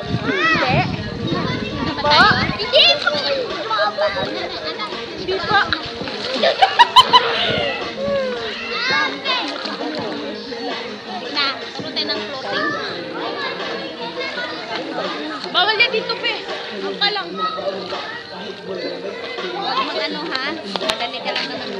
Hindi. Hindi po. Hindi po. Hindi po. Na, turo tayo ng floating. Bawal yan dito, pe. Ang ka lang. Huwag mag-ano ha. Madali ka lang naman.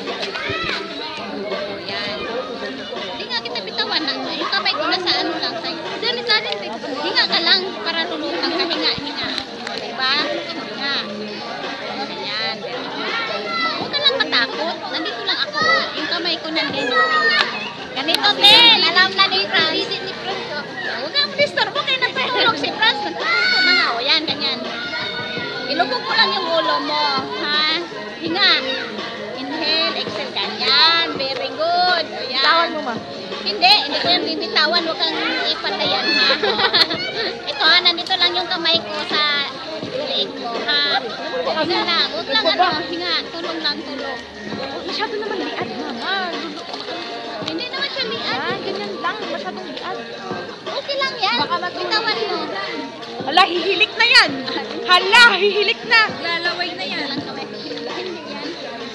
O, yan. Hindi nga kita bitawan na. Yung kamay ko na sa ano lang sa'yo. Dali. Hinga ka lang para lulutang ka. Hinga. O, diba? Hinga. Ganyan. Huwag ka lang matakot. Nandito lang ako. Yung kamay ko nandito. Ganito, Ten. Alam na ni Franz. Huwag nga mo disturbo. Kaya natutulog si Franz. Natutulog na nga. O, yan. Ganyan. Ilubog mo lang yung ulo mo. Ha? Hinga. Inhale, exhale. Ganyan. Very good. O, yan. Tawan mo, ma. Hindi ko yan bibitawan. Huwag kang ipatayan, ha? Ito, ha? Nandito lang yung kamay ko sa leeg ko, ha? Hinga lang. Huwag lang, ano, hinga. Tulong lang, tulong. Masyado naman liad, mama. Hindi naman siya liad. Ganyan lang. Masyadong liad. Okay lang yan. Bitawan mo. Hala, hihilik na yan. Hala, hihilik na. Lalaway na yan. Hindi yan.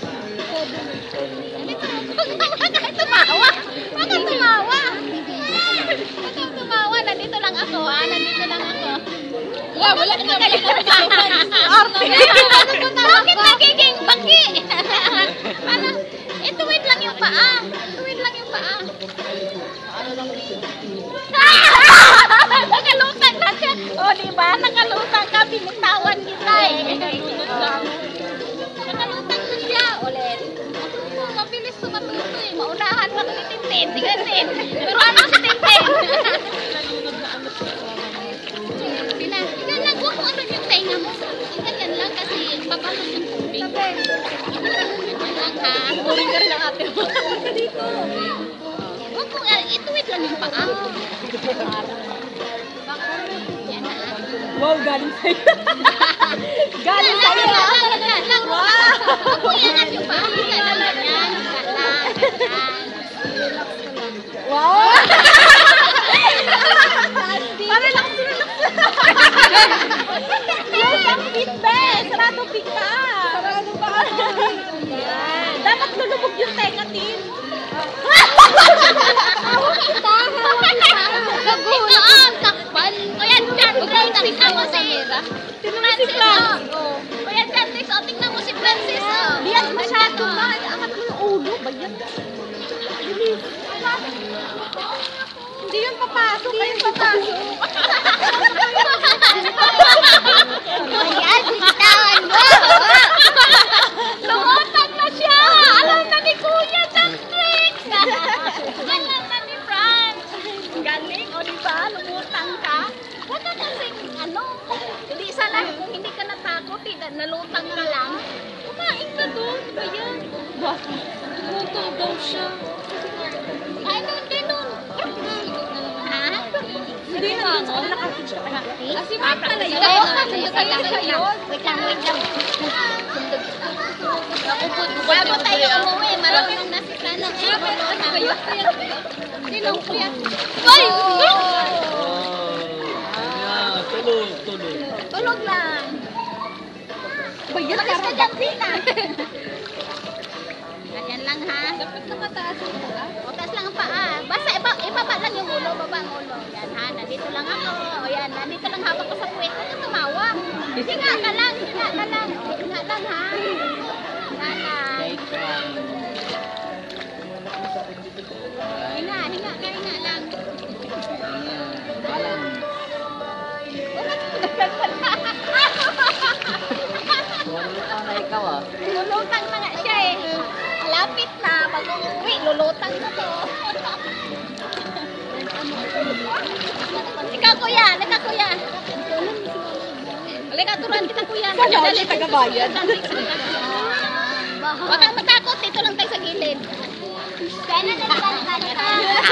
Bakit tumawa? Bakit tumawa? Bakit tumawa? Nandito lang ako, ha? Nandito lang ako. Wala ka na kayo Arte. Bakit nagiging baki? Parang, ituwid lang yung paa. Ituwid lang yung paa. Nakalutang na siya. O, diba? Nakalutang ka. Binitawan kita eh. Nakalutang na siya. Ulit. Mabilis tumatuto eh. Maunahan pa ni Tintin. Tingnan din. Pero ano si Tintin? Tingnan lang. Huwag mo ano yung tenga mo. Ganyan lang kasi papalos yung tubig. Ganyan lang ha. Tuloy ka rin ang ate mo. Dito. Huwag mo, ituwid lang yung paa. Yan na. Wow, galing sa'yo. Galing sa'yo. Lang. Huwag mo iangat yung paa. Higa lang ganyan. Wow. Para lang sinulok. Yes, ang fit, be. Sarado fit ka. Sarado pa. Dapat lulubog yung tenga, Tin. Ito, takpan. O yan, dyan. Tingnan mo si Francis. O yan, Francis. O, tingnan mo si Francis. Bias masyado ba? Angat mo yung ulo. Bayan. Hindi yun papasok. Hindi yun papasok. Ayan, bitawan mo. Lumutang na siya. Alam na ni Kuya Jack Tricks. Alam na ni Franz. Galing, o diba? Lumutang ka. Huwag ka kasing, ano, hindi sana, kung hindi ka natakot, nalutang ka lang. Kumain ka doon. Ayan. Lumutang daw siya. Kain doon, ganun. Ha? Hindi na. Nakakita ka na. Kasi may pala yun. Wait lang. Bago tayo umuwi, marunong na si Franz. Sino kuya? Ay! Tulog lang. Bayan, Malis ka dyan, Tina. Ganyan lang ha. Dapat na mataas yung paa. O, taas lang ang paa. Basta ibaba lang yung ulo, baba ang ulo. Yan ha, nandito lang ako. O yan, nandito lang hawak ko sa puwet. Huwag kang tumawa. Hinga ka lang. Hinga lang ha. Hinga lang. Hinga lang. Lulutang na nga siya eh. Malapit na. Mag-uwi. Lulutang na to. Ikaw kuya. Halika, turuan kita kuya. Dali, tagabayan. Huwag kang matakot. Dito lang tayo sa gilid. Kaya na halika.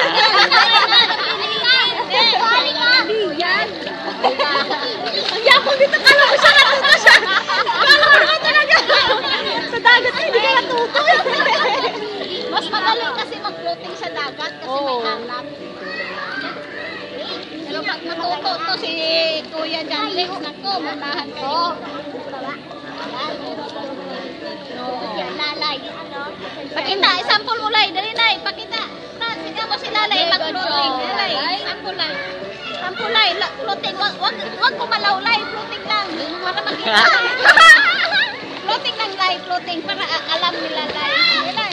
Yan. Yakong dito. Kala ko siya natuto siya. Kala ko talaga. Sa dagat hindi ka natuto. Mas magaling kasi mag-floating sa dagat kasi may hanap. Pero Pag matuto to si Kuya John Lex, nako, manahan kayo. Lalay. Pakita, sample mo lay, dali nay, pakita. Sige mo si Lalay, mag-floating. Lalay, sample lay, floating. Wag mo malawlay, floating lang. Para makita. Floating lang lay, floating. Para alam ni Lalay. Lalay.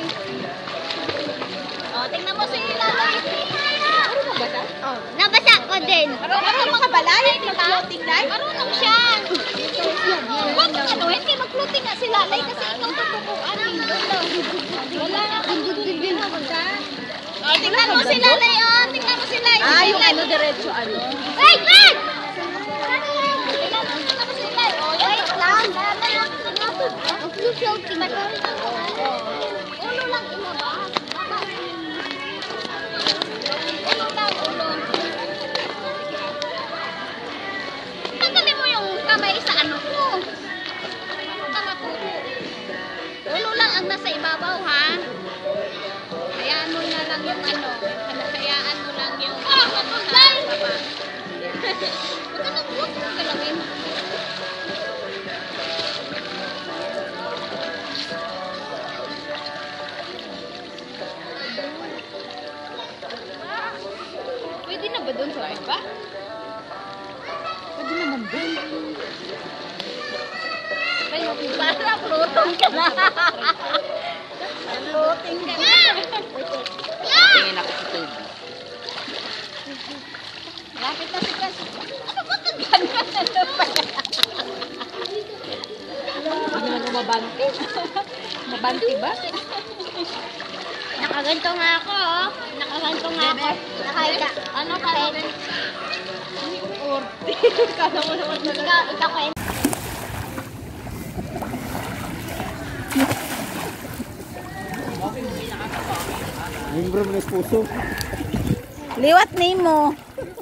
O, tingnan mo si Lalay. Oh, nabasa ko din. Marunong mga balay, mag-floating lay? Marunong siya. Huwag mo ano, hindi mag-floating nga si Lalay kasi ikaw tutubuan. Wala na kang din. Oh, tingnan mo si Lalay, oh. Tingnan mo si Lalay. Yung ano, diretso ano. Wait! Wait! Tingnan mo si Lalay. Oh, wait lang. Floating. Ulo lang ilabas. Ulo lang, ulo. Tanggalin mo yung kamay sa ano ko. Ulo lang ang nasa ibabaw, ha? Hayaan mo na lang yung ano. Hayaan mo lang yung ano sa baba. Huwag ka galawin. Pwede na ba doon sa baba? Pwede naman doon. Para floating ka na. Floating ka na. Tingin ako sa tubig. Lapit na si Kas. Ano ba kagano'n? Ano ba? Hindi naman mabanti. Mabanti ba? Nakaganto nga ako, oh. Nakaganto nga ako. Nakaika. Ano ka rin? Kala mo naman Ikaw ko. Membro mo ng puso. Liwat nimo.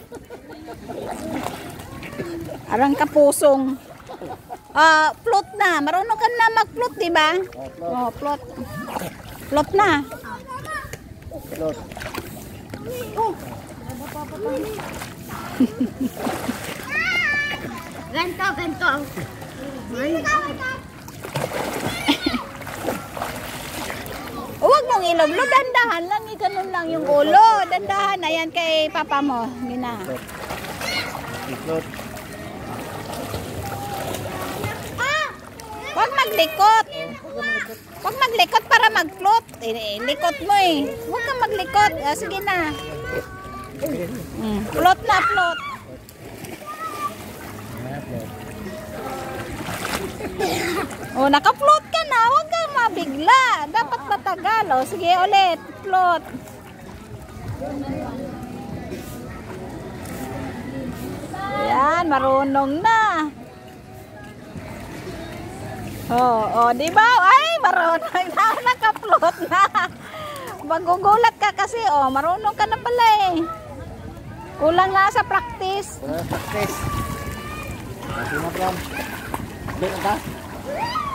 Arang kapusong. Float na. Marunong ka na mag-float, di ba? Oh, float. Float na. Float. Ganto, ganto. Huwag mong iloblo, dandahan lang, ganun lang yung ulo. Dandahan, ayan kay papa mo. Gina. Float. Huwag maglikot. Huwag maglikot para mag-float. Likot mo eh. Huwag kang maglikot. Sige na. Float na, float. Oh, naka-float ka na. Huwag kang mabigla. Dapat matagal. Oh, sige ulit. Float. Yan, marunong na. Oh, di ba? Ay, marunong na. Naka-float na. Magugulat ka kasi, oh, marunong ka na pala eh. Kulang na sa practice. Practice. Masih na, Bram. Balik na.